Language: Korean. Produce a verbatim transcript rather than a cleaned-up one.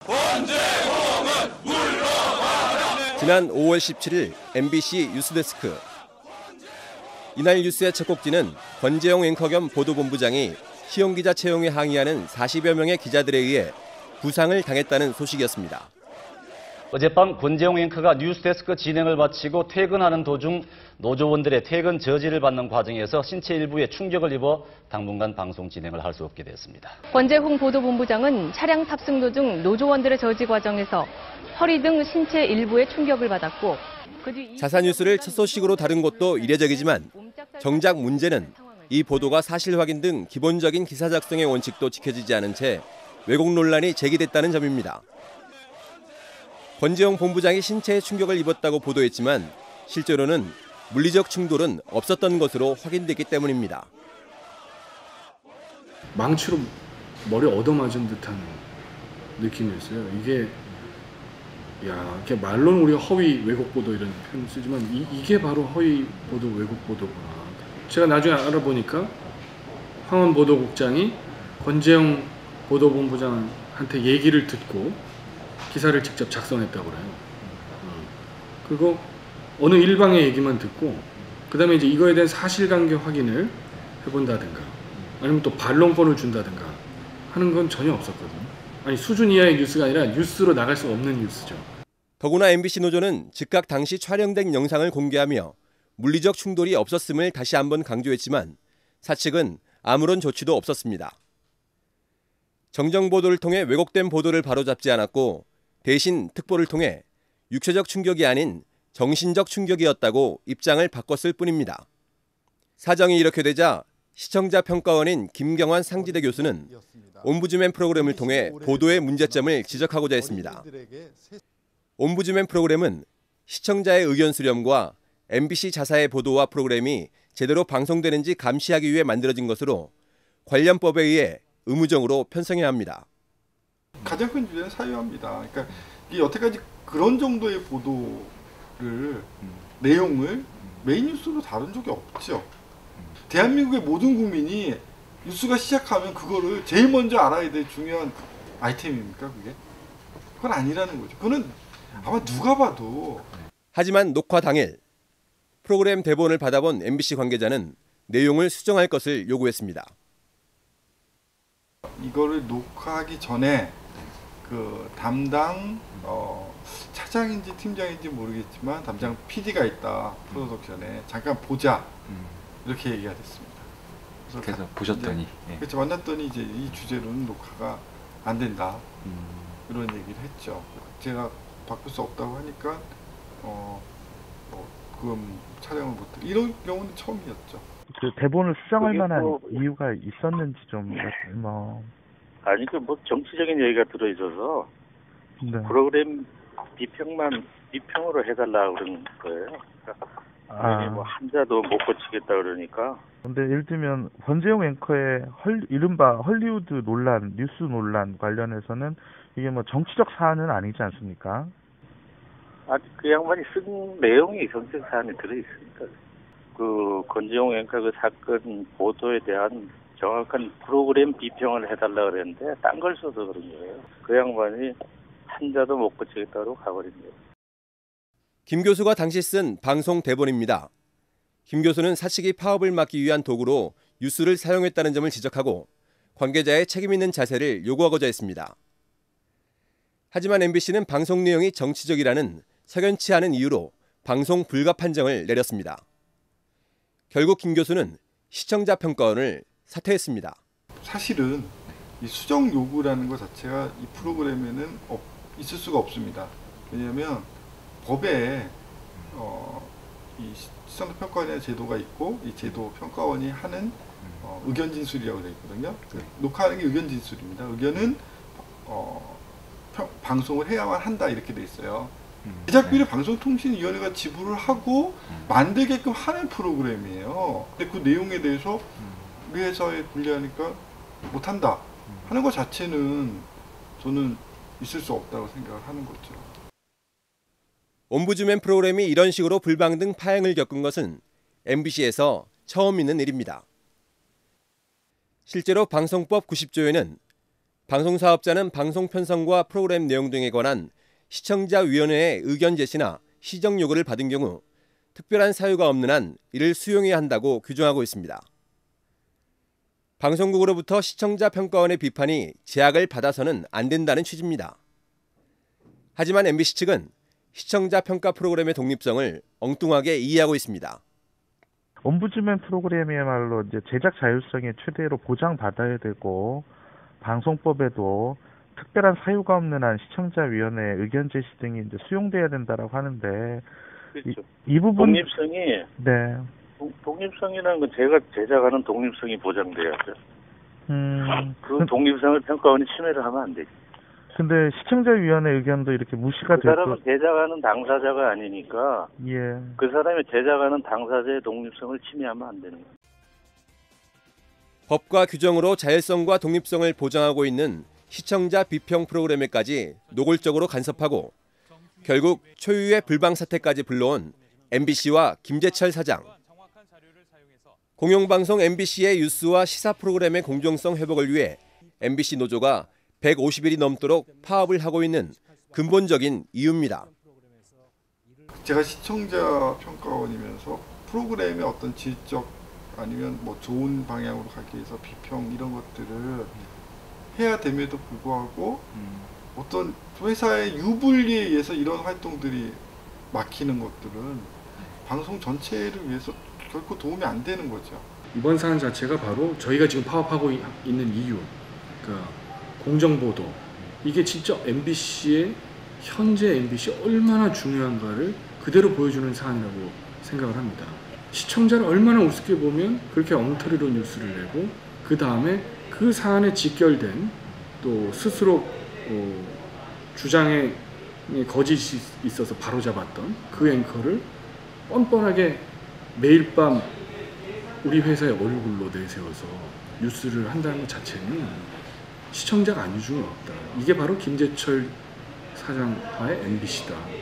권재홍은 물러가라. 지난 오월 십칠일 엠비씨 뉴스데스크. 이날 뉴스의 첫 곡지는 권재홍 앵커 겸 보도본부장이 시용기자 채용에 항의하는 사십여 명의 기자들에 의해 부상을 당했다는 소식이었습니다. 어젯밤 권재홍 앵커가 뉴스데스크 진행을 마치고 퇴근하는 도중 노조원들의 퇴근 저지를 받는 과정에서 신체 일부에 충격을 입어 당분간 방송 진행을 할 수 없게 됐습니다. 권재홍 보도본부장은 차량 탑승 도중 노조원들의 저지 과정에서 허리 등 신체 일부에 충격을 받았고 자사뉴스를 첫 소식으로 다룬 것도 이례적이지만 정작 문제는 이 보도가 사실 확인 등 기본적인 기사 작성의 원칙도 지켜지지 않은 채 왜곡 논란이 제기됐다는 점입니다. 권재홍 본부장이 신체에 충격을 입었다고 보도했지만 실제로는 물리적 충돌은 없었던 것으로 확인됐기 때문입니다. 망치로 머리 얻어맞은 듯한 느낌이었어요. 이게 야, 이게 말로는 우리가 허위 왜곡 보도 이런 표현 쓰지만 이, 이게 바로 허위 보도 왜곡 보도구나. 제가 나중에 알아보니까 황원 보도국장이 권재홍 보도본부장한테 얘기를 듣고 기사를 직접 작성했다고 그래요. 그리고 어느 일방의 얘기만 듣고 그 다음에 이제 이거에 대한 사실관계 확인을 해본다든가 아니면 또 반론권을 준다든가 하는 건 전혀 없었거든요. 아니 수준 이하의 뉴스가 아니라 뉴스로 나갈 수 없는 뉴스죠. 더구나 엠비씨 노조는 즉각 당시 촬영된 영상을 공개하며 물리적 충돌이 없었음을 다시 한번 강조했지만 사측은 아무런 조치도 없었습니다. 정정보도를 통해 왜곡된 보도를 바로잡지 않았고 대신 특보를 통해 육체적 충격이 아닌 정신적 충격이었다고 입장을 바꿨을 뿐입니다. 사정이 이렇게 되자 시청자 평가원인 김경환 상지대 교수는 옴부즈맨 프로그램을 통해 보도의 문제점을 지적하고자 했습니다. 옴부즈맨 프로그램은 시청자의 의견 수렴과 엠비씨 자사의 보도와 프로그램이 제대로 방송되는지 감시하기 위해 만들어진 것으로 관련법에 의해 의무적으로 편성해야 합니다. 가장 큰 주제는 사유화입니다. 그러니까 이 여태까지 그런 정도의 보도를 음. 내용을 메인 뉴스로 다룬 적이 없죠. 음. 대한민국의 모든 국민이 뉴스가 시작하면 그거를 제일 먼저 알아야 될 중요한 아이템입니까? 그게? 그건 아니라는 거죠. 그거는 아마 누가 봐도. 하지만 녹화 당일 프로그램 대본을 받아본 엠비씨 관계자는 내용을 수정할 것을 요구했습니다. 이거를 녹화하기 전에 그 담당 어, 차장인지 팀장인지 모르겠지만 담당 피디가 있다 프로덕션에 잠깐 보자 이렇게 얘기가 됐습니다. 그래서, 그래서 보셨더니 예. 그렇죠. 만났더니 이제 이 주제로는 녹화가 안 된다 음. 이런 얘기를 했죠. 제가 바꿀 수 없다고 하니까 어, 어 그건 촬영을 못 해. 이런 경우는 처음이었죠. 그 대본을 수정할 만한 뭐, 이유가 있었는지 좀 뭐. 아니 그 뭐 정치적인 얘기가 들어있어서 네. 프로그램 비평만 비평으로 해달라 그런 거예요. 그러니까 아. 뭐 한자도 못 고치겠다 그러니까. 근데 예를 들면 권재홍 앵커의 헐, 이른바 헐리우드 논란, 뉴스 논란 관련해서는 이게 뭐 정치적 사안은 아니지 않습니까? 아직 그 양반이 쓴 내용이 정치적 사안이 들어있으니까. 그 권재홍 앵커 그 사건 보도에 대한 정확한 프로그램 비평을 해달라 그랬는데 딴 걸 써서 그런 거예요. 그 양반이 한자도 못 고치겠다고 가버린 거예요. 김 교수가 당시 쓴 방송 대본입니다. 김 교수는 사측이 파업을 막기 위한 도구로 뉴스를 사용했다는 점을 지적하고 관계자의 책임 있는 자세를 요구하고자 했습니다. 하지만 엠비씨는 방송 내용이 정치적이라는 석연치 않은 이유로 방송 불가 판정을 내렸습니다. 결국 김 교수는 시청자 평가원을 사퇴했습니다. 사실은 이 수정 요구라는 것 자체가 이 프로그램에는 없, 있을 수가 없습니다. 왜냐하면 법에 어, 이 시청자 평가원의 제도가 있고 이 제도 평가원이 하는 어, 의견 진술이라고 되어 있거든요. 네. 녹화하는 게 의견 진술입니다. 의견은 어, 평, 방송을 해야만 한다 이렇게 돼 있어요. 음, 제작비를 네. 방송통신위원회가 지불을 하고 음. 만들게끔 하는 프로그램이에요. 근데 그 내용에 대해서 음. 우리 회사에 분리하니까 못한다 하는 것 자체는 저는 있을 수 없다고 생각을 하는 거죠. 옴부즈맨 프로그램이 이런 식으로 불방등 파행을 겪은 것은 엠비씨에서 처음 있는 일입니다. 실제로 방송법 구십 조에는 방송사업자는 방송 편성과 프로그램 내용 등에 관한 시청자위원회의 의견 제시나 시정 요구를 받은 경우 특별한 사유가 없는 한 이를 수용해야 한다고 규정하고 있습니다. 방송국으로부터 시청자평가원의 비판이 제약을 받아서는 안 된다는 취지입니다. 하지만 엠비씨 측은 시청자평가 프로그램의 독립성을 엉뚱하게 이해하고 있습니다. 옴부즈맨 프로그램이야말로 이제 제작 자율성의 최대로 보장받아야 되고 방송법에도 특별한 사유가 없는 한 시청자위원회 의견 제시 등이 이제 수용돼야 된다라고 하는데 그렇죠. 이, 이 부분 독립성이 네. 도, 독립성이라는 건 제가 제작하는 독립성이 보장돼야죠. 음, 그 독립성을 평가원이 침해를 하면 안 되죠. 근데 시청자위원회 의견도 이렇게 무시가 그 되고 사람은 제작하는 당사자가 아니니까 예. 그 사람이 제작하는 당사자의 독립성을 침해하면 안 되는 거예요. 법과 규정으로 자율성과 독립성을 보장하고 있는 시청자 비평 프로그램에까지 노골적으로 간섭하고 결국 초유의 불방 사태까지 불러온 엠비씨와 김재철 사장. 공영방송 엠비씨의 뉴스와 시사 프로그램의 공정성 회복을 위해 엠비씨 노조가 백오십 일이 넘도록 파업을 하고 있는 근본적인 이유입니다. 제가 시청자 평가원이면서 프로그램의 어떤 질적 아니면 뭐 좋은 방향으로 가기 위해서 비평 이런 것들을 해야 됨에도 불구하고 음. 어떤 회사의 유불리에 의해서 이런 활동들이 막히는 것들은 방송 전체를 위해서 결코 도움이 안 되는 거죠. 이번 사안 자체가 바로 저희가 지금 파업하고 있는 이유, 그러니까 공정보도, 이게 진짜 엠비씨의 현재 엠비씨 얼마나 중요한가를 그대로 보여주는 사안이라고 생각을 합니다. 시청자를 얼마나 우습게 보면 그렇게 엉터리로 뉴스를 내고 그 다음에 그 사안에 직결된 또 스스로 어, 주장에 거짓이 있어서 바로잡았던 그 앵커를 뻔뻔하게 매일 밤 우리 회사의 얼굴로 내세워서 뉴스를 한다는 것 자체는 시청자가 안중에 없다. 이게 바로 김재철 사장과의 엠비씨다.